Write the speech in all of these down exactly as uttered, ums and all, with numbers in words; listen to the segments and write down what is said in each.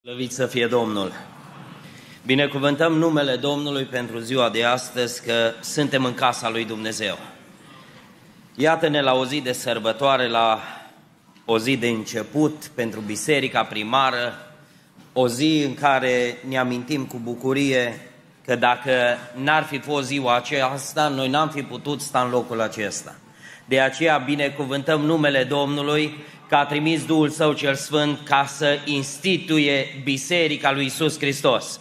Slăvit să fie Domnul! Binecuvântăm numele Domnului pentru ziua de astăzi, că suntem în casa lui Dumnezeu. Iată-ne la o zi de sărbătoare, la o zi de început pentru Biserica Primară, o zi în care ne amintim cu bucurie că dacă n-ar fi fost ziua aceasta, noi n-am fi putut sta în locul acesta. De aceea binecuvântăm numele Domnului, că a trimis Duhul Său cel Sfânt ca să instituie Biserica lui Iisus Hristos.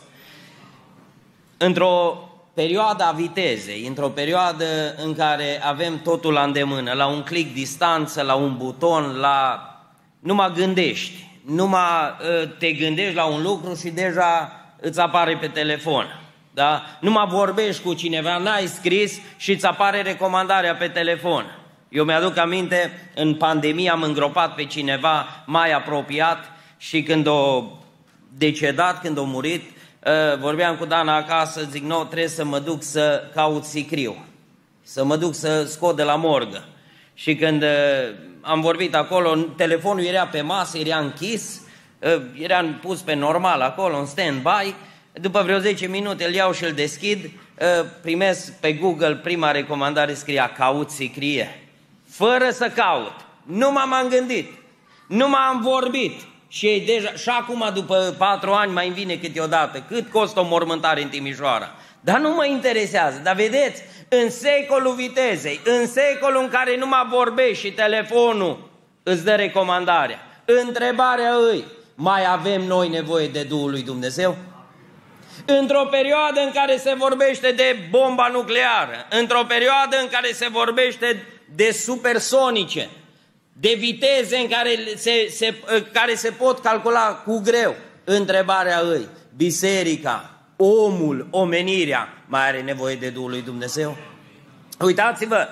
Într-o perioadă a vitezei, într-o perioadă în care avem totul la îndemână, la un click distanță, la un buton, la... numai gândești, numai te gândești la un lucru și deja îți apare pe telefon. Da? Numai vorbești cu cineva, n-ai scris și îți apare recomandarea pe telefon. Eu mi-aduc aminte, în pandemie am îngropat pe cineva mai apropiat și când o decedat, când o murit, vorbeam cu Dana acasă, zic, nu, trebuie să mă duc să caut sicriu, să mă duc să scot de la morgă. Și când am vorbit acolo, telefonul era pe masă, era închis, era pus pe normal acolo, în stand-by. După vreo zece minute îl iau și îl deschid, primesc pe Google, prima recomandare scria, caut sicrie. Fără să caut, nu m-am gândit, nu m-am vorbit și, deja, și acum după patru ani mai îmi vine câteodată, cât costă o mormântare în Timișoara. Dar nu mă interesează, dar vedeți, în secolul vitezei, în secolul în care nu mă vorbești și telefonul îți dă recomandarea, întrebarea îi, mai avem noi nevoie de Duhul lui Dumnezeu? Într-o perioadă în care se vorbește de bomba nucleară, într-o perioadă în care se vorbește de supersonice, de viteze în care se, se, care se pot calcula cu greu, întrebarea îi, biserica, omul, omenirea, mai are nevoie de Duhul lui Dumnezeu? Uitați-vă,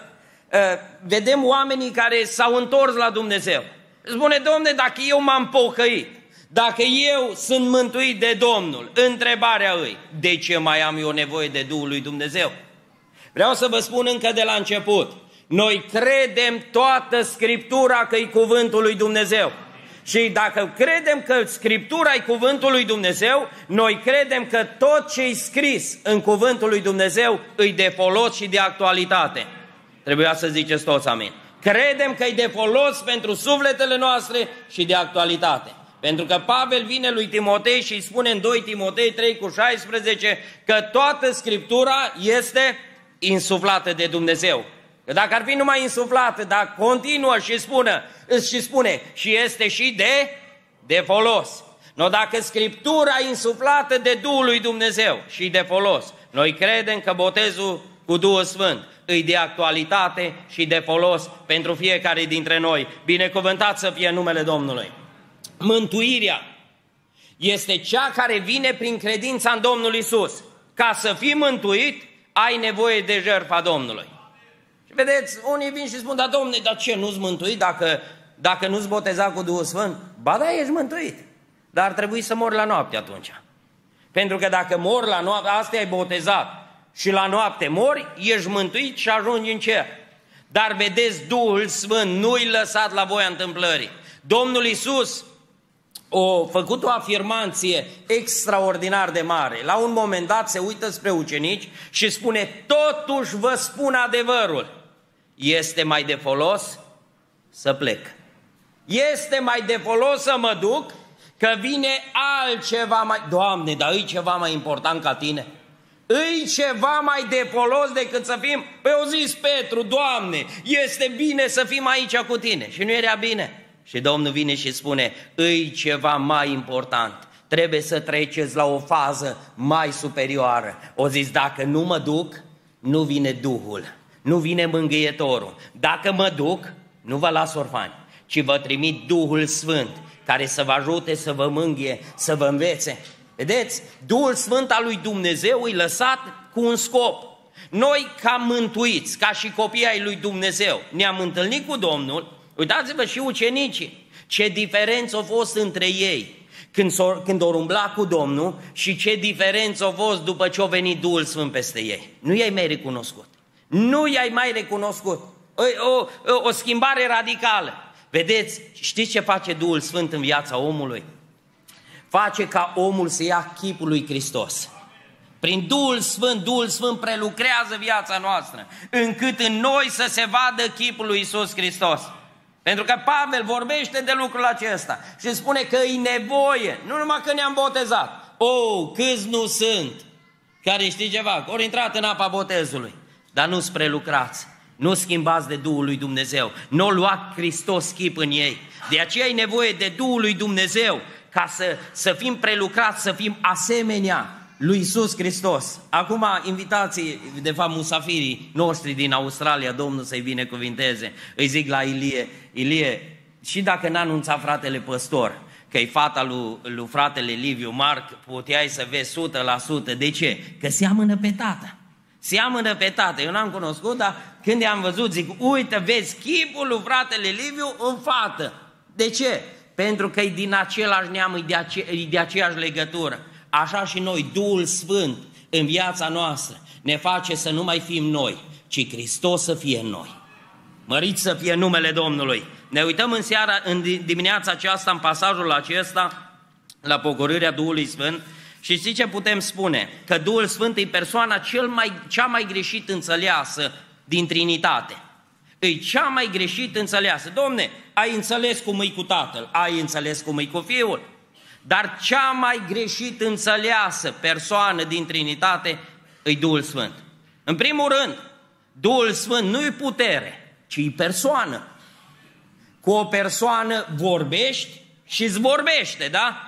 vedem oamenii care s-au întors la Dumnezeu. Spune, Domne, dacă eu m-am pocăit, dacă eu sunt mântuit de Domnul, întrebarea îi, de ce mai am eu nevoie de Duhul lui Dumnezeu? Vreau să vă spun încă de la început, noi credem toată Scriptura că e cuvântul lui Dumnezeu. Și dacă credem că Scriptura e cuvântul lui Dumnezeu, noi credem că tot ce e scris în cuvântul lui Dumnezeu îi de folos și de actualitate. Trebuia să ziceți toți amin. Credem că e de folos pentru sufletele noastre și de actualitate. Pentru că Pavel vine lui Timotei și îi spune în doi Timotei trei cu șaisprezece că toată Scriptura este insuflată de Dumnezeu. Că dacă ar fi numai insuflată, dar continuă și, spună, și spune și este și de, de folos. No, dacă Scriptura e insuflată de Duhul lui Dumnezeu și de folos, noi credem că botezul cu Duhul Sfânt îi de actualitate și de folos pentru fiecare dintre noi. Binecuvântat să fie numele Domnului. Mântuirea este cea care vine prin credința în Domnul Iisus. Ca să fii mântuit, ai nevoie de jertfa Domnului. Și vedeți, unii vin și spun, da, Domne, dar ce, nu-ți mântuit dacă, dacă nu-ți boteza cu Duhul Sfânt? Ba da, ești mântuit, dar ar trebui să mori la noapte atunci. Pentru că dacă mori la noapte, asta ai botezat, și la noapte mori, ești mântuit și ajungi în cer. Dar vedeți, Duhul Sfânt nu-i lăsat la voia întâmplării. Domnul Iisus a făcut o afirmație extraordinar de mare. La un moment dat se uită spre ucenici și spune, totuși vă spun adevărul, este mai de folos să plec. Este mai de folos să mă duc, că vine altceva mai... Doamne, dar e ceva mai important ca tine? E ceva mai de folos decât să fim... Păi o zis Petru, Doamne, este bine să fim aici cu tine. Și nu era bine. Și Domnul vine și spune, îi ceva mai important, trebuie să treceți la o fază mai superioară. O zis, dacă nu mă duc, nu vine Duhul, nu vine Mângâietorul. Dacă mă duc, nu vă las orfani, ci vă trimit Duhul Sfânt, care să vă ajute, să vă mânghie, să vă învețe. Vedeți, Duhul Sfânt al lui Dumnezeu îi lăsat cu un scop. Noi, ca mântuiți, ca și copii ai lui Dumnezeu, ne-am întâlnit cu Domnul. Uitați-vă și ucenicii, ce diferență a fost între ei când, când o umbla cu Domnul și ce diferență a fost după ce a venit Duhul Sfânt peste ei. Nu i-ai mai recunoscut. Nu i-ai mai recunoscut. O, o, o schimbare radicală. Vedeți, știți ce face Duhul Sfânt în viața omului? face ca omul să ia chipul lui Hristos. Prin Duhul Sfânt, Duhul Sfânt prelucrează viața noastră, încât în noi să se vadă chipul lui Iisus Hristos. Pentru că Pavel vorbește de lucrul acesta și spune că e nevoie, nu numai că ne-am botezat. Oh, câți nu sunt care știi ceva, ori intrat în apa botezului, dar nu-s prelucrați, nu schimbați de Duhul lui Dumnezeu, nu lua Hristos chip în ei. De aceea e nevoie de Duhul lui Dumnezeu ca să, să fim prelucrați, să fim asemenea lui Iisus Hristos. Acum invitații, de fapt musafirii noștri din Australia, Domnul să-i binecuvinteze, îi zic la Ilie, Ilie, și dacă n-a anunțat fratele păstor că e fata lui, lui fratele Liviu Marc, puteai să vezi o sută la sută. De ce? Că seamănă pe tata. Seamănă pe tată. Eu n-am cunoscut, dar când i-am văzut, zic, uite, vezi chipul lui fratele Liviu în fată. De ce? Pentru că e din același neam, e de, ace- e de aceeași legătură. Așa și noi, Duhul Sfânt în viața noastră ne face să nu mai fim noi, ci Hristos să fie în noi. Mărit să fie numele Domnului. Ne uităm în seara, în dimineața aceasta, în pasajul acesta, la pogorârea Duhului Sfânt, și știți ce putem spune? Că Duhul Sfânt e persoana cel mai, cea mai greșit înțeleasă din Trinitate. E cea mai greșit înțeleasă. Domne, ai înțeles cum e cu Tatăl, ai înțeles cum e cu Fiul, dar cea mai greșit înțeleasă persoană din Trinitate e Duhul Sfânt. În primul rând, Duhul Sfânt nu e putere, ci e persoană. Cu o persoană vorbești și îți vorbește, da?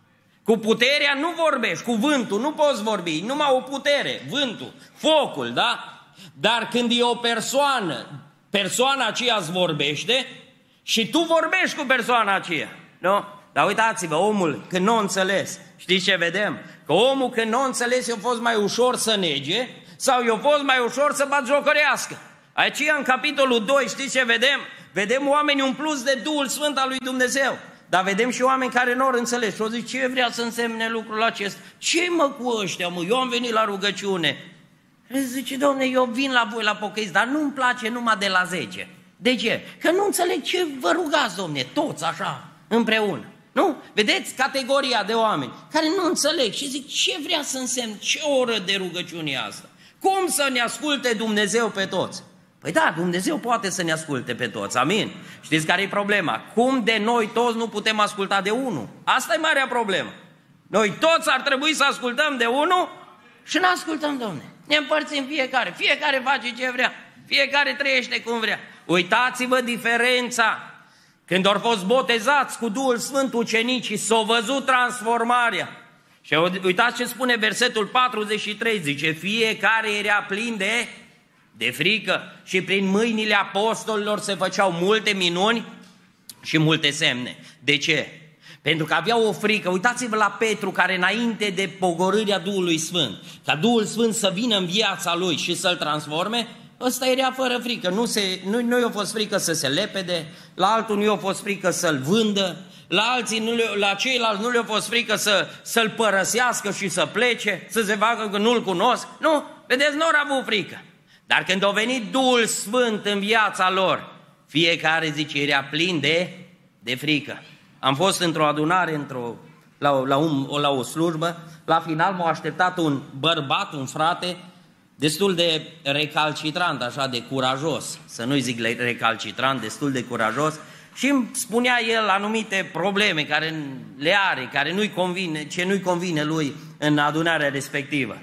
Cu puterea nu vorbești, cu vântul nu poți vorbi, numai o putere, vântul, focul, da? Dar când e o persoană, persoana aceea îți vorbește și tu vorbești cu persoana aceea, nu? Dar uitați-vă, omul când nu o înțeles, știți ce vedem? Că omul când nu o înțeles i-a fost mai ușor să nege sau i-a fost mai ușor să batjocărească. Aici în capitolul doi, știți ce vedem? Vedem oameni umpluți de Duhul Sfânt al lui Dumnezeu. Dar vedem și oameni care nu au înțeles. Și o zic, ce vrea să însemne lucrul acesta? Ce mă cu ăștia, mă? Eu am venit la rugăciune. Și zice, Doamne, eu vin la voi la pocăiți, dar nu-mi place numai de la zece. De ce? Că nu înțeleg ce vă rugați, Doamne, toți așa, împreună. Nu? Vedeți categoria de oameni care nu înțeleg și zic, ce vrea să însemne, ce oră de rugăciune asta? Cum să ne asculte Dumnezeu pe toți? Păi da, Dumnezeu poate să ne asculte pe toți, amin? Știți care e problema? Cum de noi toți nu putem asculta de unul? Asta e marea problemă. Noi toți ar trebui să ascultăm de unul și nu ascultăm, Domne. Ne împărțim fiecare, fiecare face ce vrea, fiecare trăiește cum vrea. Uitați-vă diferența. Când au fost botezați cu Duhul Sfânt ucenicii, s-au văzut transformarea. Și uitați ce spune versetul patruzeci și trei, zice, fiecare era plin de... de frică și prin mâinile apostolilor se făceau multe minuni și multe semne. De ce? Pentru că aveau o frică. Uitați-vă la Petru care înainte de pogorârea Duhului Sfânt, ca Duhul Sfânt să vină în viața lui și să-l transforme, ăsta era fără frică. Nu, se, nu, nu i-a fost frică să se lepede, la altul nu i-a fost frică să-l vândă, la, alții nu, la ceilalți nu le-a fost frică să, să-l părăsească și să plece, să se facă că nu-l cunosc. Nu, vedeți, nu au avut frică. Dar când a venit Duhul Sfânt în viața lor, fiecare, zice, era plin de, de frică. Am fost într-o adunare, într-o, la, o, la, un, la o slujbă, la final m-a așteptat un bărbat, un frate, destul de recalcitrant, așa de curajos, să nu-i zic recalcitrant, destul de curajos, și îmi spunea el anumite probleme care le are, care nu-i convine, ce nu-i convine lui în adunarea respectivă.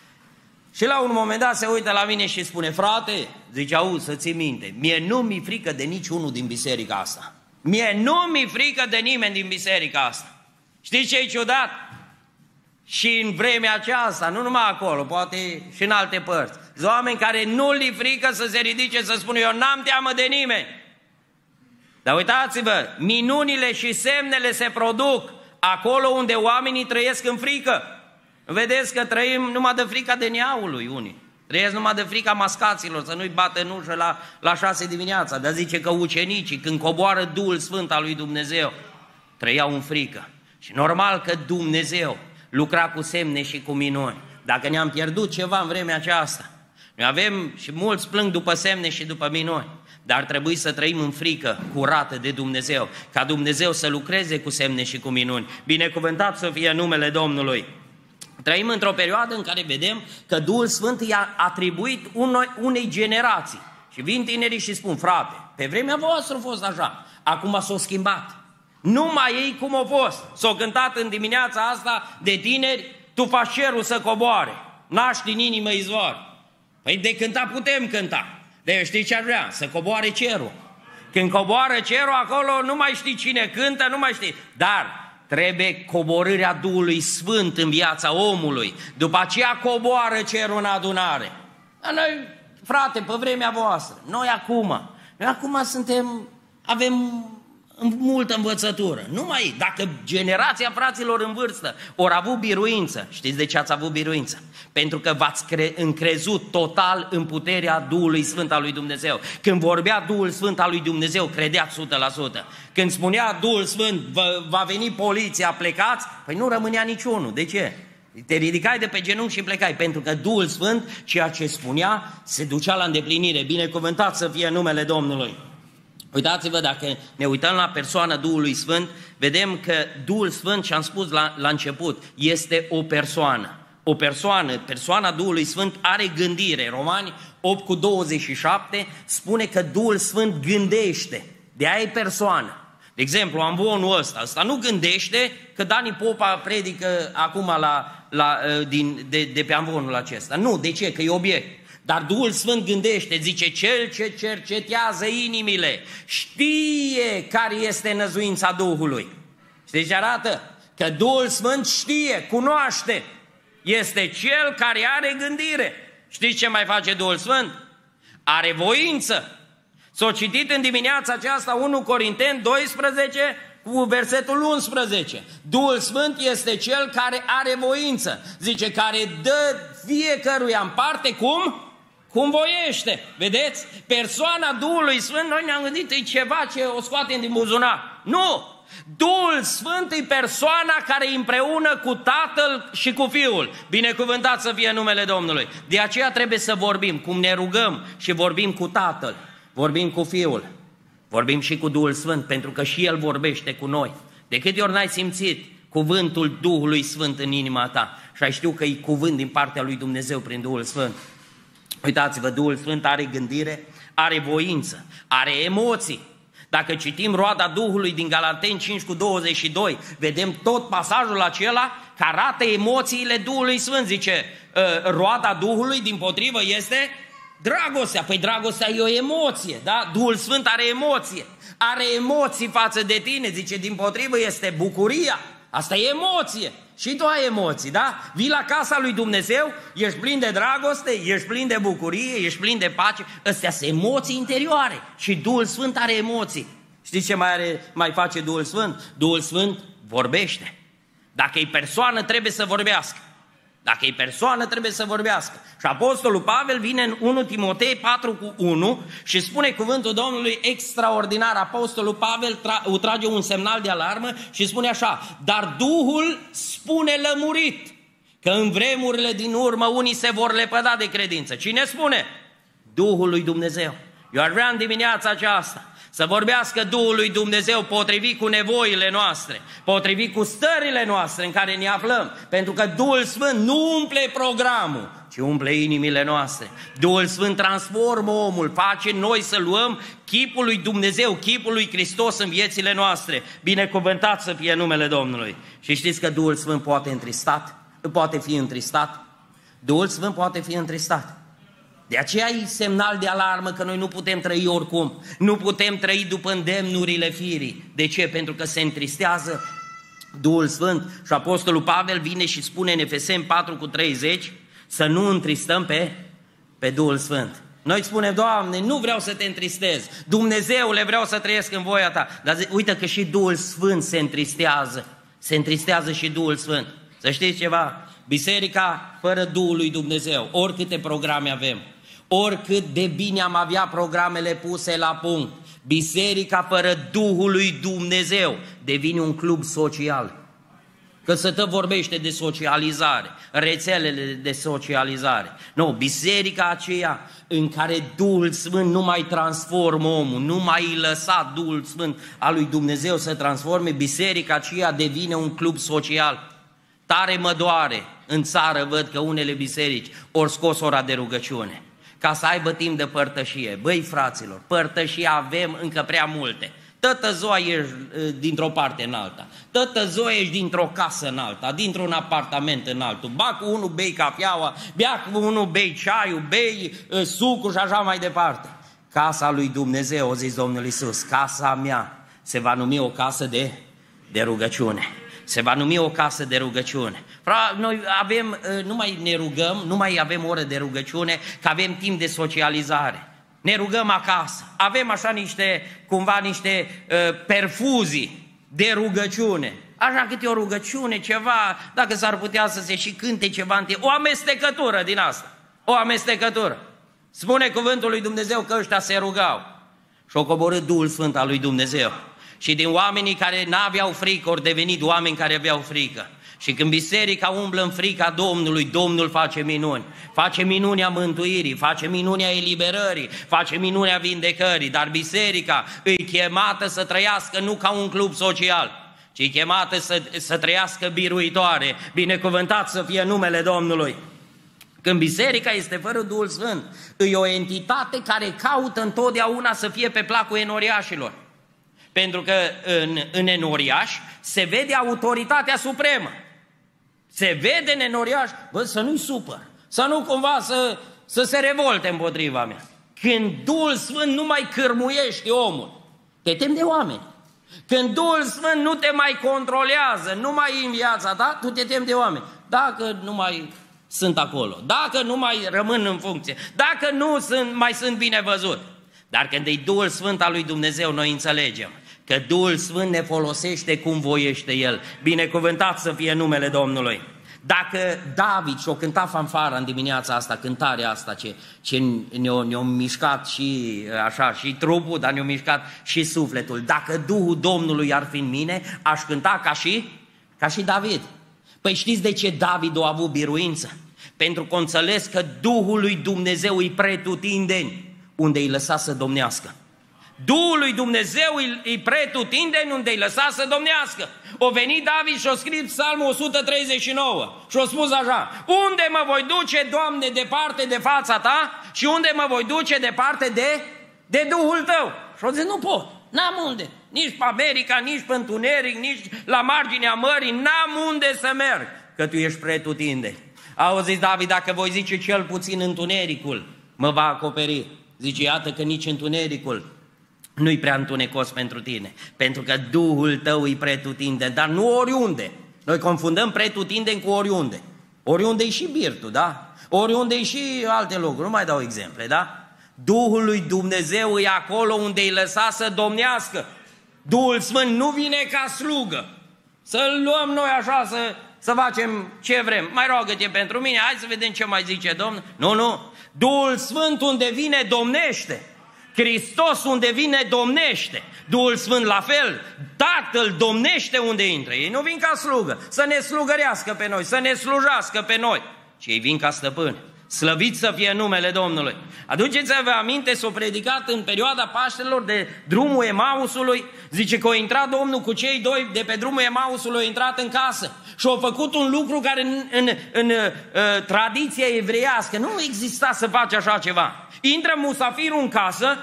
Și la un moment dat se uită la mine și spune, frate, zice, auzi, să ții minte, mie nu mi-e frică de niciunul din biserica asta. Mie nu mi-e frică de nimeni din biserica asta. Știți ce e ciudat? Și în vremea aceasta, nu numai acolo, poate și în alte părți, sunt oameni care nu li frică să se ridice să spună, eu n-am teamă de nimeni. Dar uitați-vă, minunile și semnele se produc acolo unde oamenii trăiesc în frică. Vedeți că trăim numai de frica de neaului unii. Trăiesc numai de frica mascaților, să nu-i bată în ușă la, la șase dimineața. Dar zice că ucenicii, când coboară Duhul Sfânt al lui Dumnezeu, trăiau în frică. Și normal că Dumnezeu lucra cu semne și cu minuni. Dacă ne-am pierdut ceva în vremea aceasta, noi avem și mulți plâng după semne și după minuni. dar trebuie să trăim în frică curată de Dumnezeu, ca Dumnezeu să lucreze cu semne și cu minuni. Binecuvântat să fie numele Domnului! Trăim într-o perioadă în care vedem că Duhul Sfânt i-a atribuit unei generații. Și vin tinerii și spun, frate, pe vremea voastră a fost așa, acum s-a schimbat. Nu mai ei cum a fost. S-a cântat în dimineața asta de tineri, tu faci cerul să coboare, naști în inimă izvor. Păi de cânta putem cânta. De știi ce ar vrea? Să coboare cerul. Când coboară cerul, acolo nu mai știi cine cântă, nu mai știi. Dar trebuie coborârea Duhului Sfânt în viața omului. După aceea coboară cerul în adunare. Dar noi, frate, pe vremea voastră, noi acum, noi acum suntem, avem multă învățătură. Numai dacă generația fraților în vârstă ori avut biruință, știți de ce ați avut biruință? Pentru că v-ați încrezut total în puterea Duhului Sfânt al lui Dumnezeu. Când vorbea Duhul Sfânt al lui Dumnezeu, credeați o sută la sută. Când spunea Duhul Sfânt, va veni poliția, plecați, păi nu rămânea niciunul. De ce? Te ridicai de pe genunchi și plecai, pentru că Duhul Sfânt, ceea ce spunea, se ducea la îndeplinire. Binecuvântat să fie numele Domnului. Uitați-vă, dacă ne uităm la persoana Duhului Sfânt, vedem că Duhul Sfânt, și am spus la, la început, este o persoană. O persoană, persoana Duhului Sfânt are gândire. Romani opt cu douăzeci și șapte spune că Duhul Sfânt gândește. De aia e persoană. De exemplu, amvonul ăsta, ăsta nu gândește, că Dani Popa predică acum la, la, din, de, de pe amvonul acesta. Nu, de ce? Că e obiect. Dar Duhul Sfânt gândește, zice, cel ce cercetează inimile știe care este năzuința Duhului. Știți ce arată? Că Duhul Sfânt știe, cunoaște. Este cel care are gândire. Știți ce mai face Duhul Sfânt? Are voință. S-a citit în dimineața aceasta unu Corinteni doisprezece cu versetul unsprezece. Duhul Sfânt este cel care are voință. Zice, care dă fiecăruia în parte cum? Cum voiește. Vedeți? Persoana Duhului Sfânt, noi ne-am gândit, e ceva ce o scoatem din buzunar. Nu! Duhul Sfânt e persoana care e împreună cu Tatăl și cu Fiul. Binecuvântat să fie numele Domnului. De aceea trebuie să vorbim, cum ne rugăm și vorbim cu Tatăl, vorbim cu Fiul, vorbim și cu Duhul Sfânt, pentru că și El vorbește cu noi. De câte ori n-ai simțit cuvântul Duhului Sfânt în inima ta și ai știu că e cuvânt din partea lui Dumnezeu prin Duhul Sfânt. Uitați-vă, Duhul Sfânt are gândire, are voință, are emoții. Dacă citim roada Duhului din Galateni cinci cu douăzeci și doi, vedem tot pasajul acela care arată emoțiile Duhului Sfânt. Zice, roada Duhului dimpotrivă este dragostea. Păi dragostea e o emoție, da? Duhul Sfânt are emoție, are emoții față de tine. Zice, dimpotrivă este bucuria. Asta e emoție. Și tu ai emoții, da? Vii la casa lui Dumnezeu, ești plin de dragoste, ești plin de bucurie, ești plin de pace. Astea sunt emoții interioare. Și Duhul Sfânt are emoții. Știți ce mai, are, mai face Duhul Sfânt? Duhul Sfânt vorbește. Dacă e persoană, trebuie să vorbească. Dacă e persoană, trebuie să vorbească. Și Apostolul Pavel vine în unu Timotei patru cu unu și spune cuvântul Domnului extraordinar. Apostolul Pavel tra- trage un semnal de alarmă și spune așa: dar Duhul spune lămurit că în vremurile din urmă unii se vor lepăda de credință. Cine spune? Duhul lui Dumnezeu. Eu ar vrea în dimineața aceasta să vorbească Duhul lui Dumnezeu potrivit cu nevoile noastre, potrivit cu stările noastre în care ne aflăm. Pentru că Duhul Sfânt nu umple programul, ci umple inimile noastre. Duhul Sfânt transformă omul, face noi să luăm chipul lui Dumnezeu, chipul lui Hristos în viețile noastre. Binecuvântat să fie numele Domnului. Și știți că Duhul Sfânt poate întristat? Poate fi întristat? Duhul Sfânt poate fi întristat. De aceea e semnal de alarmă că noi nu putem trăi oricum. Nu putem trăi după îndemnurile firii. De ce? Pentru că se întristează Duhul Sfânt. Și Apostolul Pavel vine și spune în Efeseni patru cu treizeci să nu întristăm pe, pe Duhul Sfânt. Noi spunem, Doamne, nu vreau să te întristez. Dumnezeule, vreau să trăiesc în voia Ta. Dar zi, uite că și Duhul Sfânt se întristează. Se întristează și Duhul Sfânt. Să știți ceva? Biserica fără Duhul lui Dumnezeu, oricâte programe avem, oricât de bine am avea programele puse la punct, biserica fără Duhul lui Dumnezeu devine un club social. Că să te vorbește de socializare, rețelele de socializare. Nu, biserica aceea în care Duhul Sfânt nu mai transformă omul, nu mai îi lăsa Duhul Sfânt al lui Dumnezeu să transforme, biserica aceea devine un club social. Tare mă doare, în țară văd că unele biserici ori scos ora de rugăciune, ca să aibă timp de părtășie. Băi, fraților, părtășie avem încă prea multe. Tătă zoa ești dintr-o parte în alta, tătă zoa ești dintr-o casă în alta, dintr-un apartament în altul. Ba cu unul bei cafeaua, bea cu unul bei ceaiul, bei sucul și așa mai departe. Casa lui Dumnezeu, a zis Domnul Iisus, casa mea se va numi o casă de, de rugăciune. Se va numi o casă de rugăciune. Noi avem, nu mai ne rugăm, nu mai avem oră de rugăciune, că avem timp de socializare. Ne rugăm acasă, avem așa niște, cumva niște uh, perfuzii de rugăciune. Așa câte o rugăciune, ceva, dacă s-ar putea să se și cânte ceva, o amestecătură din asta, o amestecătură. Spune cuvântul lui Dumnezeu că ăștia se rugau și-o coborât Duhul Sfânt al lui Dumnezeu. Și din oamenii care n-aveau frică, ori devenit oameni care aveau frică. Și când biserica umblă în frica Domnului, Domnul face minuni. Face minunea mântuirii, face minunea eliberării, face minunea vindecării. Dar biserica îi chemată să trăiască nu ca un club social, ci îi chemată să, să trăiască biruitoare. Binecuvântat să fie numele Domnului. Când biserica este fără Duhul Sfânt, e o entitate care caută întotdeauna să fie pe placul enoriașilor. Pentru că în, în enoriaș se vede autoritatea supremă. Se vede în enoriaș, bă, să nu-i supăr, să nu cumva să, să se revolte împotriva mea. Când Duhul Sfânt nu mai cârmuiește omul, te temi de oameni. Când Duhul Sfânt nu te mai controlează, nu mai e în viața ta, tu te temi de oameni. Dacă nu mai sunt acolo, dacă nu mai rămân în funcție, dacă nu sunt, mai sunt bine văzut. Dar când e Duhul Sfânt al lui Dumnezeu, noi înțelegem că Duhul Sfânt ne folosește cum voiește El. Binecuvântat să fie numele Domnului. Dacă David și-o cânta fanfara în dimineața asta, cântarea asta ce, ce ne-a ne mișcat și așa, și trupul, dar ne-a mișcat și sufletul. Dacă Duhul Domnului ar fi în mine, aș cânta ca și, ca și David. Păi știți de ce David a avut biruință? Pentru că înțeles că Duhul lui Dumnezeu îi pretutindeni unde îi lăsa să domnească. Duhul lui Dumnezeu îi pretutindeni unde îi lăsa să domnească. O venit David și-o scris Psalmul o sută treizeci și nouă și-o spus așa: unde mă voi duce, Doamne, departe de fața Ta și unde mă voi duce departe de, de Duhul Tău? Și-o zis, nu pot, n-am unde, nici pe America, nici pe întuneric, nici la marginea mării, n-am unde să merg, că Tu ești pretutindeni. Auziți, David, dacă voi zice cel puțin întunericul mă va acoperi. Zice, iată că nici întunericul nu-i prea întunecos pentru tine, pentru că Duhul tău îi pretutinde, dar nu oriunde. Noi confundăm pretutindeni cu oriunde. Oriunde-i și birtul, da? Oriunde-i și alte lucruri, nu mai dau exemple, da? Duhul lui Dumnezeu e acolo unde îi lăsa să domnească. Duhul Sfânt nu vine ca slugă, să-l luăm noi așa, să, să facem ce vrem. Mai roagă-te pentru mine, hai să vedem ce mai zice Domnul. Nu, nu, Duhul Sfânt unde vine domnește. Hristos unde vine domnește. Duhul Sfânt la fel, Tatăl domnește unde intră. Ei nu vin ca slugă, să ne slugărească pe noi, să ne slujească pe noi, ci ei vin ca stăpâni. Slăvit să fie numele Domnului. Aduceți-vă aminte, s-o predicat în perioada Paștelor de drumul Emausului. Zice că a intrat Domnul cu cei doi de pe drumul Emausului, a intrat în casă și a făcut un lucru care în, în, în, în uh, tradiția evreiască nu exista să faci așa ceva. Intră musafirul în casă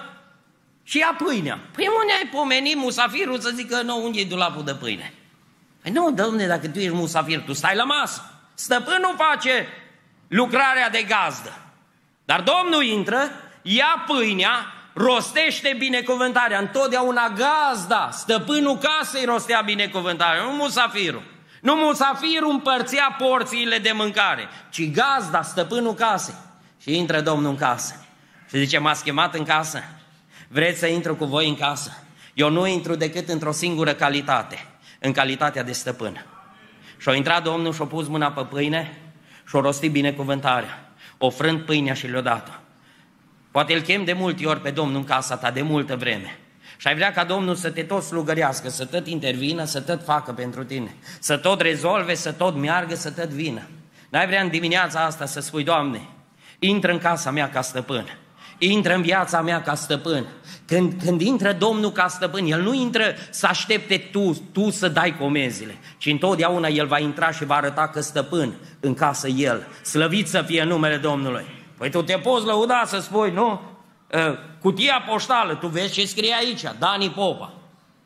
și ia pâinea. Păi unde ai pomenit musafirul să zică, nu, unde e dulapul de pâine? Păi nu, Dom'le, dacă tu ești musafir, tu stai la masă. Stăpânul face lucrarea de gazdă. Dar Domnul intră, ia pâinea, rostește binecuvântarea. Întotdeauna gazda, stăpânul casei rostea binecuvântarea, nu musafirul. Nu musafirul împărțea porțiile de mâncare, ci gazda, stăpânul casei. Și intră Domnul în casă și zice, m-ați chemat în casă? Vreți să intru cu voi în casă? Eu nu intru decât într-o singură calitate, în calitatea de stăpân. Și-a intrat Domnul și-a pus mâna pe pâine și-a rostit binecuvântarea. O frânt pâinea și le-a dat-o. Poate îl chem de multe ori pe Domnul în casa ta, de multă vreme. Și ai vrea ca Domnul să te tot slugărească, să tot intervină, să tot facă pentru tine, să tot rezolve, să tot meargă, să tot vină. N-ai vrea în dimineața asta să spui, Doamne, intră în casa mea ca stăpân, intră în viața mea ca stăpân. Când, când intră Domnul ca stăpân, El nu intră să aștepte tu, tu să dai comenzile, ci întotdeauna El va intra și va arăta că stăpân în casă El. Slăvit să fie numele Domnului. Păi tu te poți lăuda să spui, nu? Cutia poștală, tu vezi ce scrie aici, Dani Popa,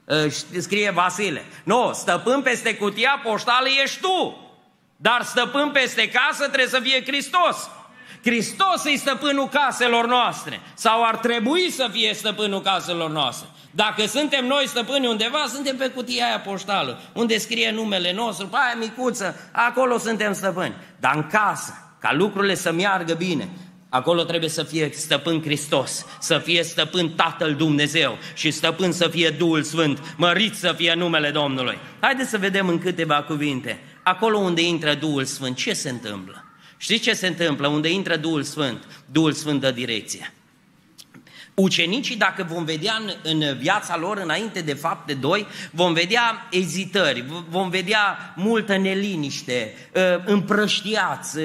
scrie Vasile. Nu, stăpân peste cutia poștală ești tu, dar stăpân peste casă trebuie să fie Hristos. Hristos e stăpânul caselor noastre, sau ar trebui să fie stăpânul caselor noastre. Dacă suntem noi stăpâni undeva, suntem pe cutia aia poștală, unde scrie numele nostru, pe aia micuță, acolo suntem stăpâni. Dar în casă, ca lucrurile să meargă bine, acolo trebuie să fie stăpân Hristos, să fie stăpân Tatăl Dumnezeu și stăpân să fie Duhul Sfânt, mărit să fie numele Domnului. Haideți să vedem în câteva cuvinte, acolo unde intră Duhul Sfânt, ce se întâmplă? Știți ce se întâmplă? Unde intră Duhul Sfânt, Duhul Sfânt dă direcție. Ucenicii, dacă vom vedea în, în viața lor, înainte de Fapte doi, vom vedea ezitări, vom vedea multă neliniște, împrăștiați,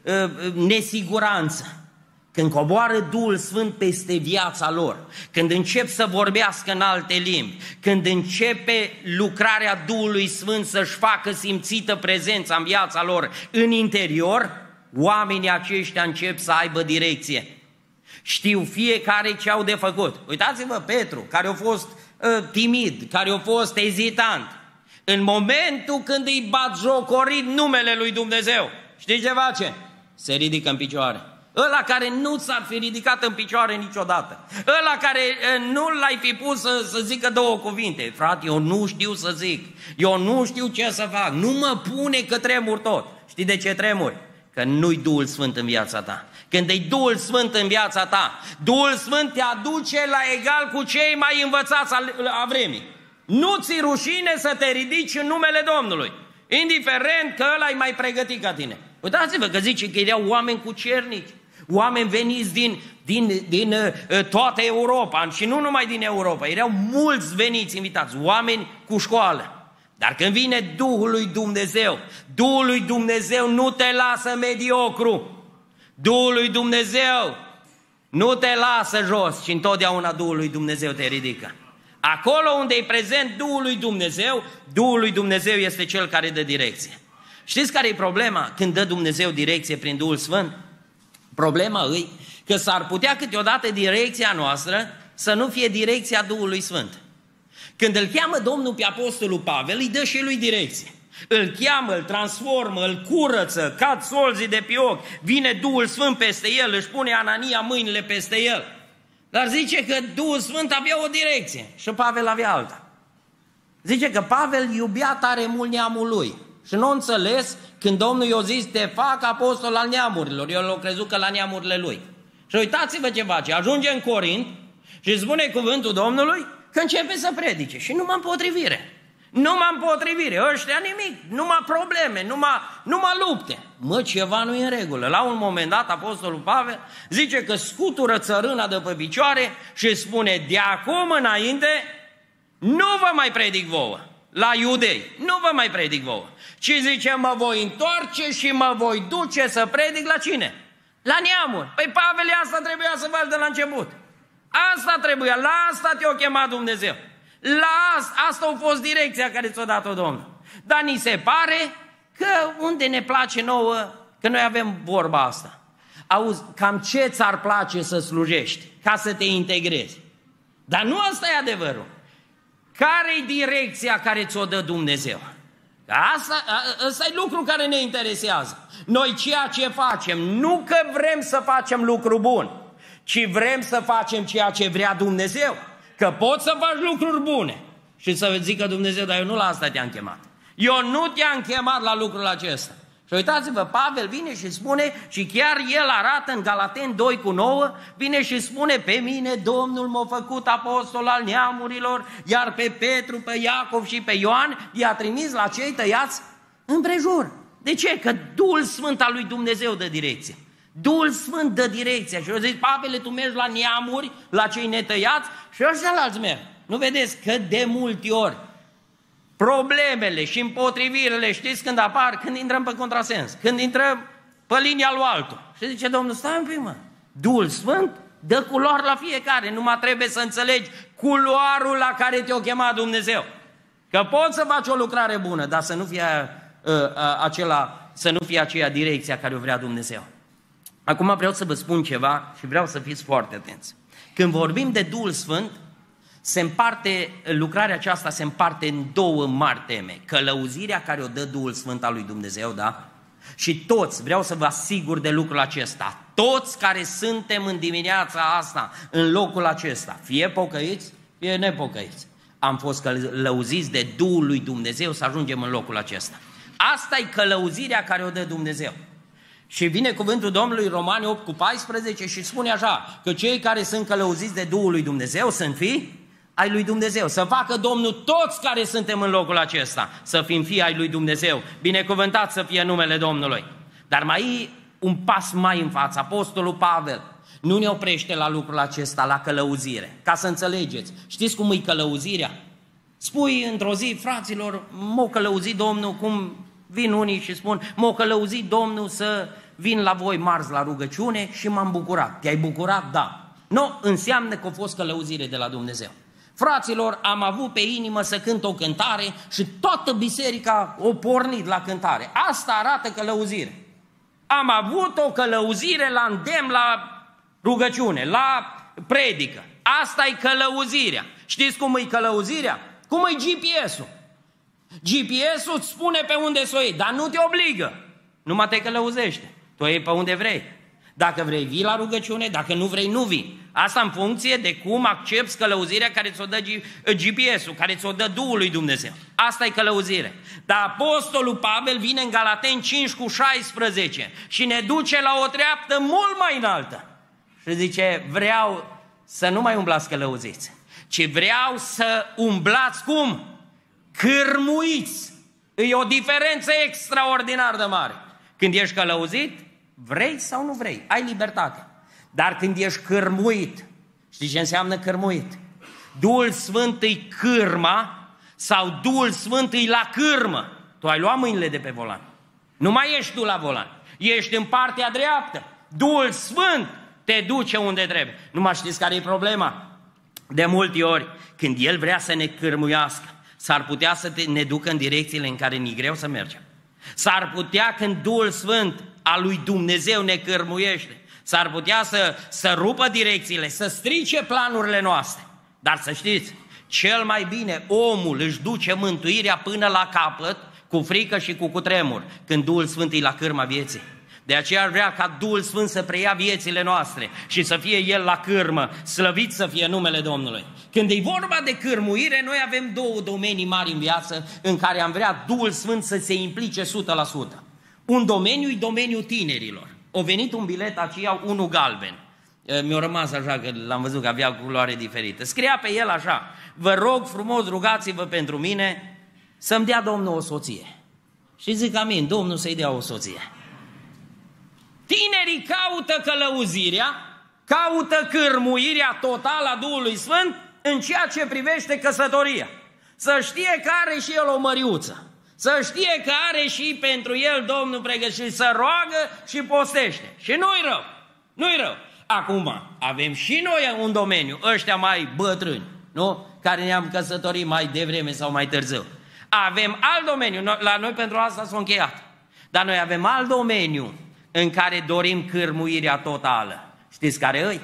nesiguranță. Când coboară Duhul Sfânt peste viața lor, când încep să vorbească în alte limbi, când începe lucrarea Duhului Sfânt să-și facă simțită prezența în viața lor în interior, oamenii aceștia încep să aibă direcție. Știu fiecare ce au de făcut. Uitați-vă Petru, care a fost uh, timid, care a fost ezitant. În momentul când îi batjocorit numele lui Dumnezeu, știți ce face? Se ridică în picioare. Ăla care nu s-ar fi ridicat în picioare niciodată. Ăla care uh, nu l-ai fi pus să, să zică două cuvinte. Frate, eu nu știu să zic. Eu nu știu ce să fac. Nu mă pune că tremur tot. Știi de ce tremuri? Că nu-i Duhul Sfânt în viața ta. Când e Duhul Sfânt în viața ta, Duhul Sfânt te aduce la egal cu cei mai învățați a vremii. Nu ți rușine să te ridici în numele Domnului, indiferent că ăla e mai pregătit ca tine. Uitați-vă că zice că erau oameni cu cernici, oameni veniți din, din, din uh, toată Europa și nu numai din Europa, erau mulți veniți invitați, oameni cu școală. Dar când vine Duhul lui Dumnezeu, Duhul lui Dumnezeu nu te lasă mediocru. Duhul lui Dumnezeu nu te lasă jos, ci întotdeauna Duhul lui Dumnezeu te ridică. Acolo unde e prezent Duhul lui Dumnezeu, Duhul lui Dumnezeu este Cel care dă direcție. Știți care e problema când dă Dumnezeu direcție prin Duhul Sfânt? Problema e că s-ar putea câteodată direcția noastră să nu fie direcția Duhului Sfânt. Când îl cheamă Domnul pe Apostolul Pavel, îi dă și lui direcție. Îl cheamă, îl transformă, îl curăță, cad solzii de pe ochi, vine Duhul Sfânt peste el, își pune Anania mâinile peste el. Dar zice că Duhul Sfânt avea o direcție și Pavel avea alta. Zice că Pavel iubea tare mult neamul lui și nu a înțeles când Domnul i-a zis, te fac apostol al neamurilor, eu l-au crezut că la neamurile lui. Și uitați-vă ce face, ajunge în Corint și spune cuvântul Domnului că începe să predice și numai împotrivire. Numai împotrivire, ăștia nimic, numai probleme, numai, numai lupte. Mă, ceva nu e în regulă. La un moment dat, Apostolul Pavel zice că scutură țărâna de pe picioare și spune, de acum înainte nu vă mai predic vouă, la iudei, nu vă mai predic vouă, ci zice, mă voi întoarce și mă voi duce să predic la cine? La neamuri. Păi Pavel, asta trebuia să faci de la început. Asta trebuia, la asta te-a chemat Dumnezeu. La asta, asta a fost direcția care ți-a dat-o Domnul. Dar ni se pare că unde ne place nouă, că noi avem vorba asta. Auzi, cam ce ți-ar place să slujești ca să te integrezi? Dar nu asta e adevărul. Care-i direcția care ți-o dă Dumnezeu? Asta, asta e lucru care ne interesează. Noi ceea ce facem, nu că vrem să facem lucru bun, ci vrem să facem ceea ce vrea Dumnezeu. Că poți să faci lucruri bune și să zică Dumnezeu, dar eu nu la asta te-am chemat. Eu nu te-am chemat la lucrul acesta. Și uitați-vă, Pavel vine și spune, și chiar el arată în Galateni doi cu nouă, vine și spune, pe mine Domnul m-a făcut apostol al neamurilor, iar pe Petru, pe Iacov și pe Ioan i-a trimis la cei tăiați împrejur. De ce? Că Duhul Sfânt al lui Dumnezeu dă direcție. Duhul Sfânt dă direcția și eu zic, Pavele, tu mergi la neamuri, la cei netăiați și ăștia la alți merg. Nu vedeți că de multe ori problemele și împotrivirile, știți când apar? Când intrăm pe contrasens, când intrăm pe linia lui altul. Și zice Domnul, stai un pic, mă, Duhul Sfânt dă culoare la fiecare, numai trebuie să înțelegi culoarul la care te-o chema Dumnezeu. Că poți să faci o lucrare bună, dar să nu fie, uh, uh, acela, să nu fie aceea direcția care o vrea Dumnezeu. Acum vreau să vă spun ceva și vreau să fiți foarte atenți. Când vorbim de Duhul Sfânt, se împarte, lucrarea aceasta se împarte în două mari teme. Călăuzirea care o dă Duhul Sfânt al lui Dumnezeu, da? Și toți, vreau să vă asigur de lucrul acesta, toți care suntem în dimineața asta, în locul acesta, fie pocăiți, fie nepocăiți, am fost călăuziți de Duhul lui Dumnezeu să ajungem în locul acesta. Asta e călăuzirea care o dă Dumnezeu. Și vine cuvântul Domnului Romani opt cu paisprezece și spune așa, că cei care sunt călăuziți de Duhul lui Dumnezeu sunt fii ai lui Dumnezeu. Să facă Domnul toți care suntem în locul acesta, să fim fii ai lui Dumnezeu. Binecuvântat să fie numele Domnului. Dar mai e un pas mai în față. Apostolul Pavel nu ne oprește la lucrul acesta, la călăuzire. Ca să înțelegeți, știți cum e călăuzirea? Spui într-o zi, fraților, m-a călăuzit Domnul, cum vin unii și spun, m-a călăuzit Domnul să vin la voi marți la rugăciune și m-am bucurat. Te-ai bucurat? Da. Nu, înseamnă că a fost călăuzire de la Dumnezeu. Fraților, am avut pe inimă să cânt o cântare și toată biserica a pornit la cântare. Asta arată călăuzire. Am avut o călăuzire la îndemn, la rugăciune, la predică. Asta e călăuzirea. Știți cum e călăuzirea? Cum e G P S-ul? G P S-ul îți spune pe unde să o iei, dar nu te obligă. Numai te călăuzește. Tu o iei pe unde vrei. Dacă vrei, vii la rugăciune, dacă nu vrei, nu vii. Asta în funcție de cum accepți călăuzirea care ți-o dă G P S-ul, care ți-o dă Duhul lui Dumnezeu. Asta e călăuzire. Dar Apostolul Pavel vine în Galateni cinci cu șaisprezece și ne duce la o treaptă mult mai înaltă. Și zice, vreau să nu mai umblați călăuziți, ci vreau să umblați cum? Cârmuiți. E o diferență extraordinar de mare. Când ești călăuzit, vrei sau nu vrei, ai libertate. Dar când ești cârmuit, știi ce înseamnă cârmuit? Duhul Sfânt e cârma sau Duhul Sfânt e la cârmă. Tu ai luat mâinile de pe volan. Nu mai ești tu la volan. Ești în partea dreaptă. Duhul Sfânt te duce unde trebuie. Nu mai știți care e problema? De multe ori, când El vrea să ne cârmuiască, s-ar putea să te, ne ducă în direcțiile în care ni greu să mergem. S-ar putea când Duhul Sfânt al lui Dumnezeu ne cârmuiește, s-ar putea să, să rupă direcțiile, să strice planurile noastre. Dar să știți, cel mai bine omul își duce mântuirea până la capăt, cu frică și cu cutremur, când Duhul Sfânt e la cârma vieții. De aceea ar vrea ca Duhul Sfânt să preia viețile noastre și să fie El la cârmă, slăvit să fie numele Domnului. Când e vorba de cârmuire, noi avem două domenii mari în viață în care am vrea Duhul Sfânt să se implice o sută la sută. Un domeniu e domeniul tinerilor. A venit un bilet aceea, unul galben. Mi-a rămas așa că l-am văzut că avea culoare diferită. Scria pe el așa, vă rog frumos, rugați-vă pentru mine să-mi dea Domnul o soție. Și zic amin, Domnul să-i dea o soție. Tinerii caută călăuzirea, caută cârmuirea totală a Duhului Sfânt în ceea ce privește căsătoria. Să știe că are și el o măriuță. Să știe că are și pentru el Domnul pregătit, să roagă și postește. Și nu-i rău, nu-i rău. Acum, avem și noi un domeniu, ăștia mai bătrâni, nu? Care ne-am căsătorit mai devreme sau mai târziu. Avem alt domeniu, la noi pentru asta s-a încheiat. Dar noi avem alt domeniu în care dorim cârmuirea totală. Știți care îi?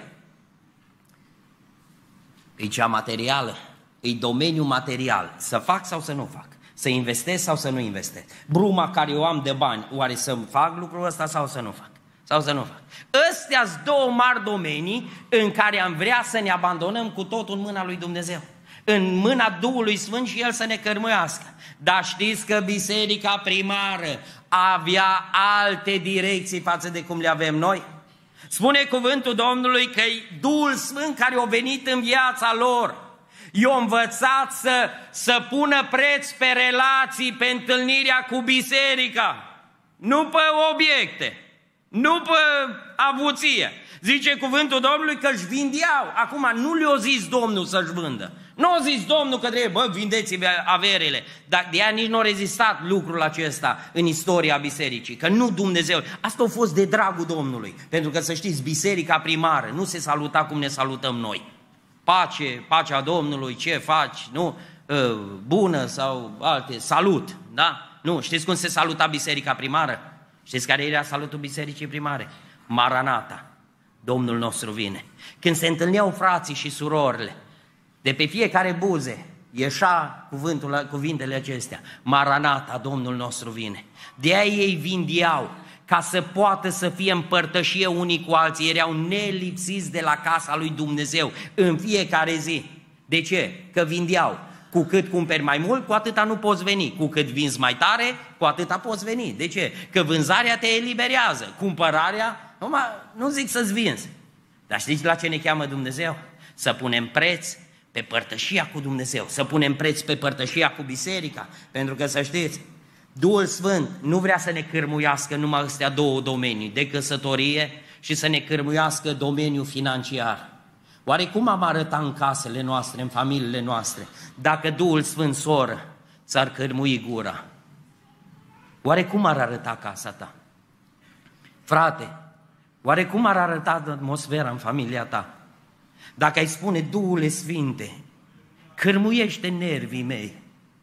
E cea materială, e domeniul material. Să fac sau să nu fac? Să investesc sau să nu investesc? Bruma care o am de bani, oare să fac lucrul ăsta sau să nu fac? Sau să nu fac? Astea-s două mari domenii în care am vrea să ne abandonăm cu totul în mâna lui Dumnezeu. În mâna Duhului Sfânt și El să ne cărmuiască. Dar știți că biserica primară avea alte direcții față de cum le avem noi? Spune cuvântul Domnului că e Duhul Sfânt care a venit în viața lor. I-a învățat să, să pună preț pe relații, pe întâlnirea cu biserica. Nu pe obiecte, nu pe avuție. Zice cuvântul Domnului că își vindeau. Acum nu le-a zis Domnul să-și vândă. Nu a zis Domnul că trebuie, bă, vindeți-vă averele. Dar de aia nici nu a rezistat lucrul acesta în istoria bisericii. Că nu Dumnezeu. Asta a fost de dragul Domnului. Pentru că să știți, biserica primară nu se saluta cum ne salutăm noi. Pace, pacea Domnului, ce faci, nu? Bună sau alte, salut, da? Nu, știți cum se saluta biserica primară? Știți care era salutul bisericii primare? Maranata, Domnul nostru vine. Când se întâlneau frații și surorile, de pe fiecare buze ieșea cuvântul, cuvintele acestea, Maranata, Domnul nostru vine. De aia ei vindeau, ca să poată să fie împărtășie unii cu alții, erau nelipsiți de la casa lui Dumnezeu în fiecare zi. De ce? Că vindeau. Cu cât cumperi mai mult, cu atâta nu poți veni. Cu cât vinzi mai tare, cu atâta poți veni. De ce? Că vânzarea te eliberează. Cumpărarea, numai, nu zic să-ți vinzi. Dar știți la ce ne cheamă Dumnezeu? Să punem preț pe părtășia cu Dumnezeu. Să punem preț pe părtășia cu biserica. Pentru că să știți, Duhul Sfânt nu vrea să ne cârmuiască numai astea două domenii, de căsătorie și să ne cârmuiască domeniul financiar. Oare cum am arătat în casele noastre, în familiile noastre, dacă Duhul Sfânt, soră, ți-ar cârmui gura? Oare cum ar arăta casa ta? Frate, oare cum ar arăta atmosfera în familia ta? Dacă ai spune, Duhule Sfinte, cârmuiește nervii mei,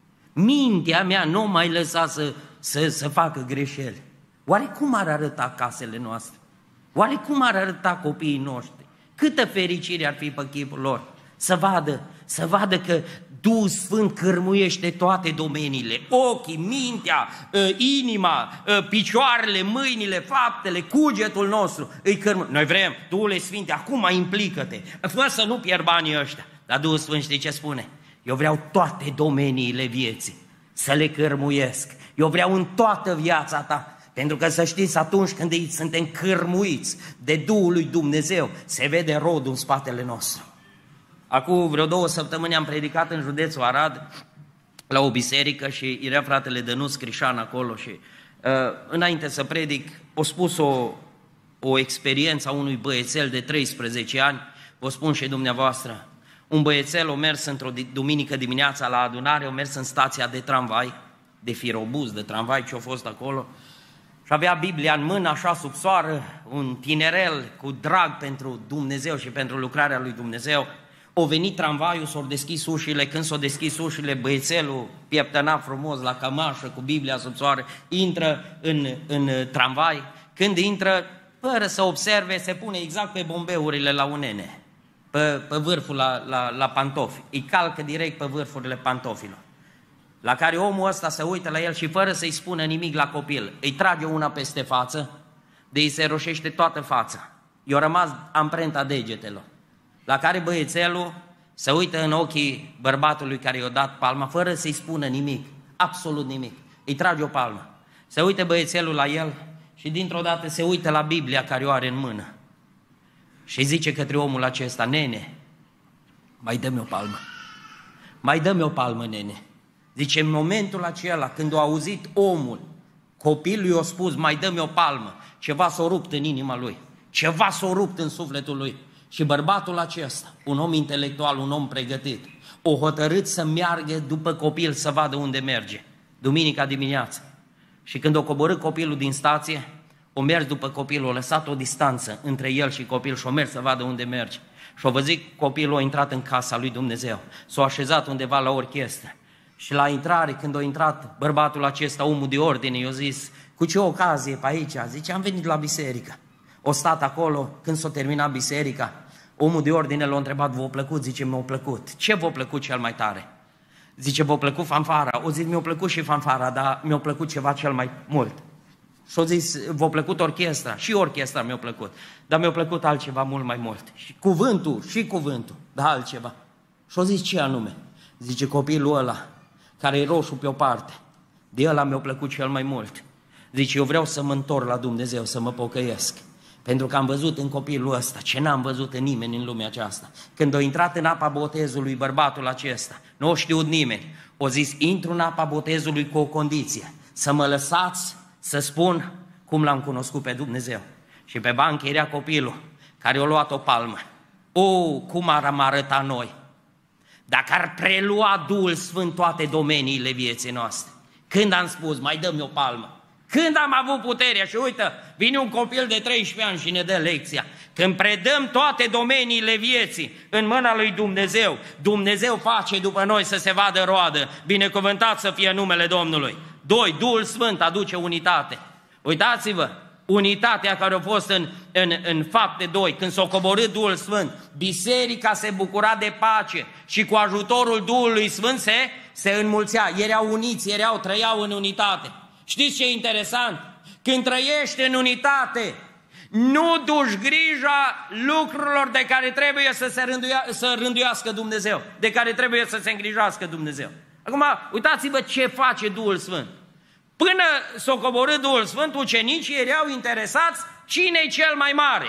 mintea mea nu mai lăsa să, să, să facă greșeli. Oare cum ar arăta casele noastre? Oare cum ar arăta copiii noștri? Câtă fericire ar fi pe chipul lor să vadă, să vadă că Duhul Sfânt cârmuiește toate domeniile, ochii, mintea, inima, picioarele, mâinile, faptele, cugetul nostru îi cârmu. Noi vrem, Duhule Sfinte, acum implică-te, fă să nu pierd banii ăștia. Dar Duhul Sfânt știi ce spune? Eu vreau toate domeniile vieții să le cârmuiesc. Eu vreau în toată viața ta. Pentru că să știți, atunci când suntem cârmuiți de Duhul lui Dumnezeu, se vede rodul în spatele nostru. Acum vreo două săptămâni am predicat în județul Arad, la o biserică, și era fratele Dănuț Crișan acolo și uh, înainte să predic, o spus o, o experiență a unui băiețel de treisprezece ani, vă spun și dumneavoastră. Un băiețel a mers într-o duminică dimineața la adunare, a mers în stația de tramvai, de firobuz, de tramvai ce a fost acolo, și avea Biblia în mână, așa sub soară, un tinerel cu drag pentru Dumnezeu și pentru lucrarea lui Dumnezeu. O venit tramvaiul, s-au deschis ușile, când s-au deschis ușile, băiețelul pieptăna frumos la cămașă cu Biblia sub soară, intră în, în tramvai. Când intră, fără să observe, se pune exact pe bombeurile la un nene, pe, pe vârful la, la, la pantofi, îi calcă direct pe vârfurile pantofilor. La care omul ăsta se uită la el și fără să-i spună nimic la copil, îi trage una peste față, de îi se roșește toată fața. I-a rămas amprenta degetelor. La care băiețelul se uită în ochii bărbatului care i-a dat palma, fără să-i spună nimic, absolut nimic. Îi trage o palmă. Se uită băiețelul la el și dintr-o dată se uită la Biblia care o are în mână. Și zice către omul acesta, nene, mai dă-mi o palmă. Mai dă-mi o palmă, nene. Zice, în momentul acela, când a auzit omul, copilul i-a spus, mai dă-mi o palmă, ceva s-a rupt în inima lui, ceva s-a rupt în sufletul lui. Și bărbatul acesta, un om intelectual, un om pregătit, o hotărât să meargă după copil să vadă unde merge, duminica dimineață. Și când a coborât copilul din stație, o mers după copil, a lăsat o distanță între el și copil și o mers să vadă unde merge. Și o văzit copilul a intrat în casa lui Dumnezeu, s-a așezat undeva la orchestră. Și la intrare, când a intrat bărbatul acesta, omul de ordine, i-a zis, cu ce ocazie pe aici? Zice, am venit la biserică. O stat acolo, când s-a terminat biserica, omul de ordine l-a întrebat, v-a plăcut? Zice, mi-a plăcut. Ce v-a plăcut cel mai tare? Zice, v-a plăcut fanfara? O zic, mi-a plăcut și fanfara, dar mi-a plăcut ceva cel mai mult. Și-a zis, v-a plăcut orchestra? Și orchestra mi-a plăcut, dar mi-a plăcut altceva mult mai mult. Și cuvântul, și cuvântul, dar altceva. Și-a zis, ce anume? Zice, copilul ăla, care e roșu pe o parte, de ăla mi-a plăcut cel mai mult. Zice, eu vreau să mă întorc la Dumnezeu, să mă pocăiesc. Pentru că am văzut în copilul ăsta ce n-am văzut în nimeni în lumea aceasta. Când a intrat în apa botezului bărbatul acesta, nu o știut nimeni, o zis, intru în apa botezului cu o condiție, să mă lăsați să spun cum l-am cunoscut pe Dumnezeu. Și pe bancă era copilul care a luat o palmă. O, cum ar am arătat noi Dacă ar prelua Duhul Sfânt toate domeniile vieții noastre. Când am spus, mai dă-mi o palmă? Când am avut puterea? Și uite, vine un copil de treisprezece ani și ne dă lecția. Când predăm toate domeniile vieții în mâna lui Dumnezeu, Dumnezeu face după noi să se vadă roadă. Binecuvântat să fie numele Domnului. Doi, Duhul Sfânt aduce unitate. Uitați-vă, unitatea care a fost în, în, în Fapte doi, când s-a coborât Duhul Sfânt, biserica se bucura de pace și cu ajutorul Duhului Sfânt se, se înmulțea. Erau uniți, erau, trăiau în unitate. Știți ce e interesant? Când trăiești în unitate, nu duci grija lucrurilor de care trebuie să se rânduia, să rânduiască Dumnezeu, de care trebuie să se îngrijească Dumnezeu. Acum, uitați-vă ce face Duhul Sfânt. Până s-a coborât Duhul Sfânt, ucenicii erau interesați cine-i cel mai mare.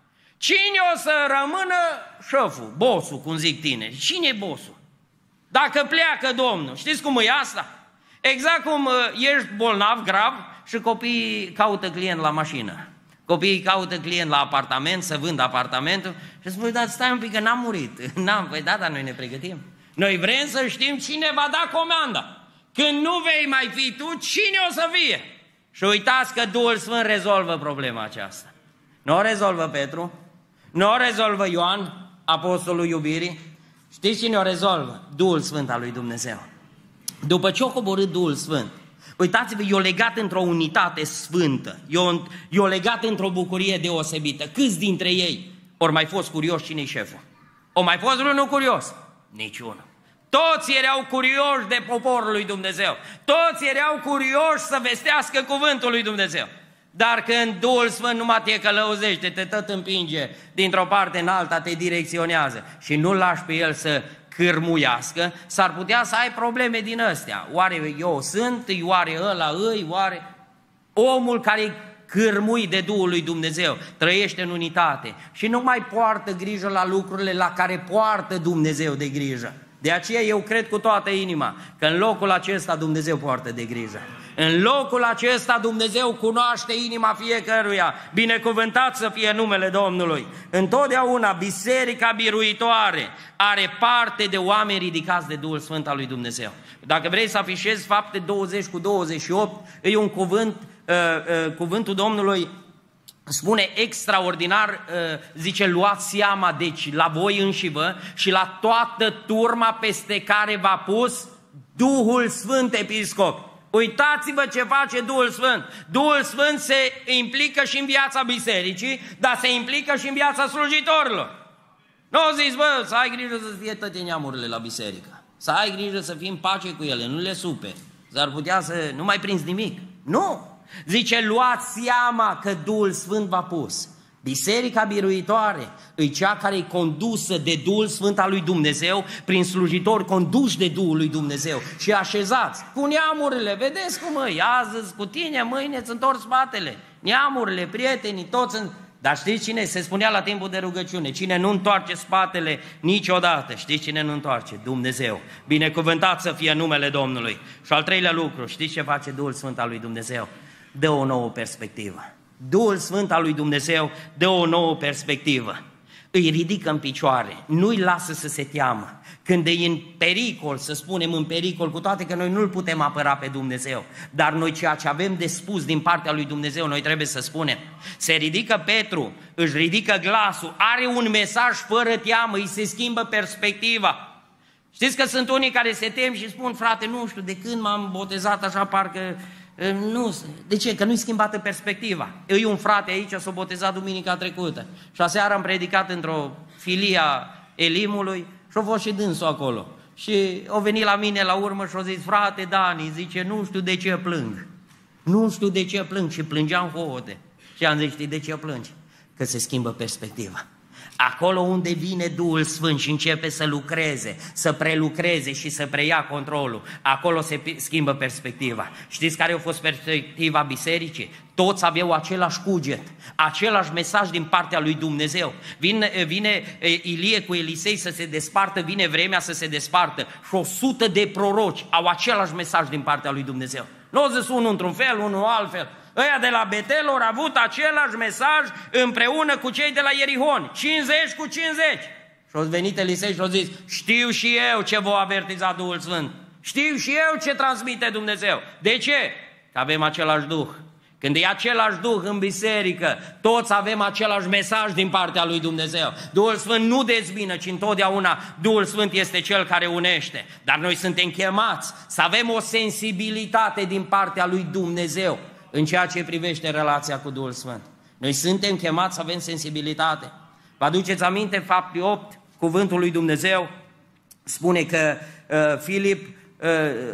Cine o să rămână șeful, bossul, cum zic tineri? Cine-i bossul? Dacă pleacă Domnul, știți cum e asta? Exact cum ești bolnav grav și copiii caută client la mașină. Copiii caută client la apartament, să vând apartamentul și spui, da, stai un pic că n-am murit. N-am, păi da, dar noi ne pregătim. Noi vrem să știm cine va da comanda. Când nu vei mai fi tu, cine o să fie? Și uitați că Duhul Sfânt rezolvă problema aceasta. Nu o rezolvă Petru, nu o rezolvă Ioan, apostolul iubirii. Știți cine o rezolvă? Duhul Sfânt al lui Dumnezeu. După ce a coborât Duhul Sfânt, uitați-vă, i-o legat într-o unitate sfântă, i-o legat într-o bucurie deosebită. Câți dintre ei ori mai fost curioși cine-i șeful? O mai fost unul curios? Niciunul. Toți erau curioși de poporul lui Dumnezeu. Toți erau curioși să vestească cuvântul lui Dumnezeu. Dar când Duhul Sfânt numai te călăuzește, te tot împinge dintr-o parte în alta, te direcționează și nu lași pe el să cârmuiască, s-ar putea să ai probleme din astea. Oare eu sunt, oare ăla îi, oare... Omul care cârmui de Duhul lui Dumnezeu trăiește în unitate și nu mai poartă grijă la lucrurile la care poartă Dumnezeu de grijă. De aceea eu cred cu toată inima că în locul acesta Dumnezeu poartă de grijă. În locul acesta Dumnezeu cunoaște inima fiecăruia. Binecuvântat să fie numele Domnului. Întotdeauna biserica biruitoare are parte de oameni ridicați de Duhul Sfânt al lui Dumnezeu. Dacă vrei să afișezi Fapte douăzeci cu douăzeci și opt, e un cuvânt, uh, uh, cuvântul Domnului spune extraordinar, zice, luați seama, deci, la voi înșivă și la toată turma peste care v-a pus Duhul Sfânt episcop. Uitați-vă ce face Duhul Sfânt. Duhul Sfânt se implică și în viața bisericii, dar se implică și în viața slujitorilor. Nu zici, bă, să ai grijă să fie toate neamurile la biserică, să ai grijă să fii în pace cu ele, nu le superi, s-ar putea să nu mai prinzi nimic. Nu! Zice, luați seama că Duhul Sfânt v-a pus. Biserica biruitoare e cea care e condusă de Duhul Sfânt al lui Dumnezeu, prin slujitori conduși de Duhul lui Dumnezeu și așezați cu neamurile. Vedeți cum e, azi cu tine, mâine îți întorci spatele. Neamurile, prietenii, toți în... Dar știți cine? Se spunea la timpul de rugăciune, cine nu întoarce spatele niciodată. Știți cine nu întoarce? Dumnezeu. Binecuvântat să fie numele Domnului. Și al treilea lucru, știți ce face Duhul Sfânt al lui Dumnezeu? Dă o nouă perspectivă. Duhul Sfânt al lui Dumnezeu dă o nouă perspectivă. Îi ridică în picioare, nu-i lasă să se teamă. Când e în pericol, să spunem în pericol, cu toate că noi nu-L putem apăra pe Dumnezeu, dar noi ceea ce avem de spus din partea lui Dumnezeu, noi trebuie să spunem. Se ridică Petru, își ridică glasul, are un mesaj fără teamă, îi se schimbă perspectiva. Știți că sunt unii care se tem și spun, frate, nu știu, de când m-am botezat așa, parcă... Nu, de ce? Că nu-i schimbată perspectiva. E un frate aici, s-a botezat duminica trecută și aseară am predicat într-o filia Elimului și a fost și dânsul acolo. Și a venit la mine la urmă și a zis, frate Dani, zice, nu știu de ce plâng. Nu știu de ce plâng și plângeam hohote. Și am zis, știi de ce plângi? Că se schimbă perspectiva. Acolo unde vine Duhul Sfânt și începe să lucreze, să prelucreze și să preia controlul, acolo se schimbă perspectiva. Știți care a fost perspectiva bisericii? Toți aveau același cuget, același mesaj din partea lui Dumnezeu. Vine, vine Ilie cu Elisei să se despartă, vine vremea să se despartă și o sută de proroci au același mesaj din partea lui Dumnezeu. Nu au zis unul într-un fel, unul altfel. Ăia de la Betel au avut același mesaj împreună cu cei de la Ierihon, cincizeci cu cincizeci. Și au venit Elisei și au zis, știu și eu ce v-a avertizat Duhul Sfânt. Știu și eu ce transmite Dumnezeu. De ce? Că avem același Duh. Când e același Duh în biserică, toți avem același mesaj din partea lui Dumnezeu. Duhul Sfânt nu dezbină, ci întotdeauna Duhul Sfânt este Cel care unește. Dar noi suntem chemați să avem o sensibilitate din partea lui Dumnezeu în ceea ce privește relația cu Duhul Sfânt. Noi suntem chemați să avem sensibilitate. Vă aduceți aminte, Fapte opt, cuvântul lui Dumnezeu spune că uh, Filip... Uh,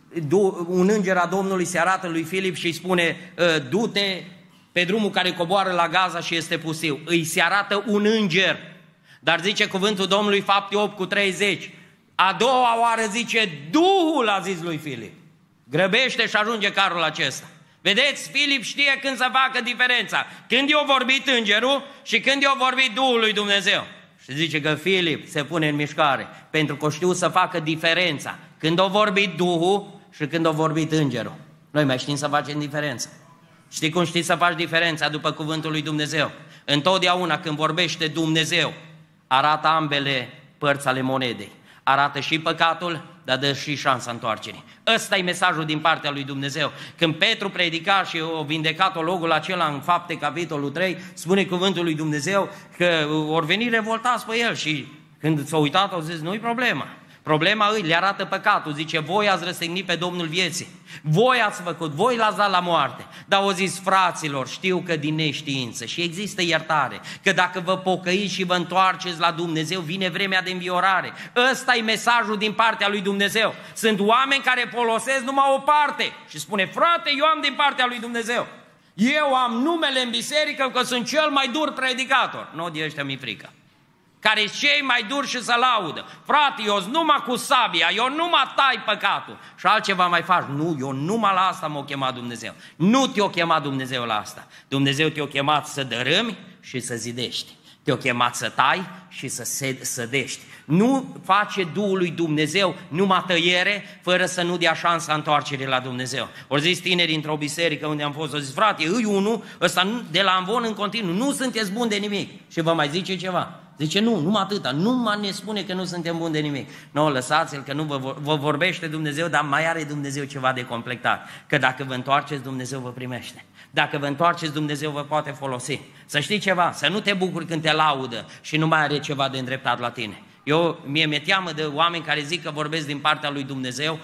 un înger a Domnului se arată lui Filip și îi spune, du-te pe drumul care coboară la Gaza și este pustiu. Îi se arată un înger, dar zice cuvântul Domnului, Fapte opt cu treizeci, a doua oară zice, Duhul a zis lui Filip, grăbește și ajunge carul acesta. Vedeți, Filip știe când să facă diferența, când i-a vorbit îngerul și când i-a vorbit Duhul lui Dumnezeu. Și zice că Filip se pune în mișcare, pentru că știu să facă diferența, când a vorbit Duhul și când a vorbit îngerul. Noi mai știm să facem diferența. Știi cum știi să faci diferența după cuvântul lui Dumnezeu? Întotdeauna când vorbește Dumnezeu, arată ambele părți ale monedei. Arată și păcatul, dar dă și șansa întoarcerii. Ăsta e mesajul din partea lui Dumnezeu. Când Petru predica și o vindecat ologul acela în Fapte, capitolul trei, spune cuvântul lui Dumnezeu că ori veni revoltați pe el și când s-a uitat, au zis, nu-i problema. Problema îi le arată păcatul, zice, voi ați răstignit pe Domnul vieții, voi ați făcut, voi l-ați dat la moarte. Dar au zis, fraților, știu că din neștiință și există iertare, că dacă vă pocăiți și vă întoarceți la Dumnezeu, vine vremea de înviorare. Ăsta e mesajul din partea lui Dumnezeu. Sunt oameni care folosesc numai o parte și spune, frate, eu am din partea lui Dumnezeu. Eu am numele în biserică că sunt cel mai dur predicator. Nu, de ăștia mi-e frică. Care cei mai duri și să laudă. Frate, eu numai cu sabia, eu numai tai păcatul. Și altceva mai faci. Nu, eu numai la asta m-a chemat Dumnezeu. Nu te-a chemat Dumnezeu la asta. Dumnezeu te-a chemat să dărâmi și să zidești. Te-a chemat să tai și să sădești. Nu face Duhul lui Dumnezeu numai tăiere, fără să nu dea șansa întoarcerii la Dumnezeu. Ori zis tinerii într-o biserică unde am fost, au zis, frate, îi unul, ăsta de la amvon în continuu, nu sunteți buni de nimic. Și vă mai zice ceva. Zice, nu, numai atâta, numai ne spune că nu suntem buni de nimic. Nu, lăsați-l că nu vă, vă vorbește Dumnezeu, dar mai are Dumnezeu ceva de completat. Că dacă vă întoarceți, Dumnezeu vă primește. Dacă vă întoarceți, Dumnezeu vă poate folosi. Să știi ceva, să nu te bucuri când te laudă și nu mai are ceva de îndreptat la tine. Eu, mie mi-e teamă de oameni care zic că vorbesc din partea lui Dumnezeu,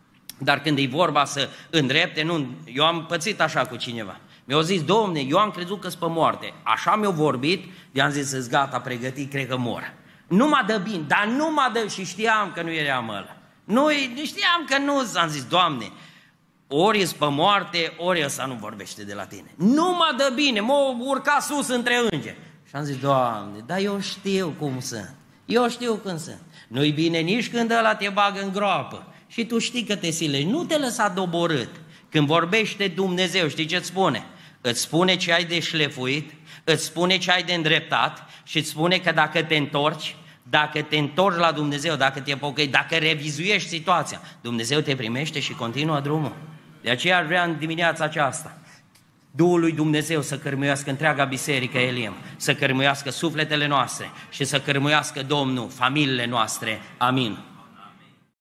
dar când e vorba să îndrepte, nu, eu am pățit așa cu cineva. Mi-au zis, Domne, eu am crezut că-s pe moarte. Așa mi-au vorbit, de-am zis, îți gata, pregătit, cred că mor. Nu mă dă bine, dar nu mă dă, și știam că nu eram ăla. Nu, știam că nu, am zis, Doamne, ori ești pe moarte, ori ăsta nu vorbește de la tine. Nu mă dă bine, m-a urcat sus între îngeri. Și am zis, Doamne, dar eu știu cum sunt. Eu știu cum sunt. Nu-i bine nici când ăla te bagă în groapă. Și tu știi că te silești, nu te lăsa doborât. Când vorbește Dumnezeu, știi ce-ți spune? Îți spune ce ai de șlefuit, îți spune ce ai de îndreptat și îți spune că dacă te întorci, dacă te întorci la Dumnezeu, dacă te pocăiești, dacă revizuiești situația, Dumnezeu te primește și continuă drumul. De aceea aș vrea în dimineața aceasta Duhul lui Dumnezeu să cărmuiască întreaga biserică Elim, să cărmuiască sufletele noastre și să cărmuiască Domnul familiile noastre. Amin.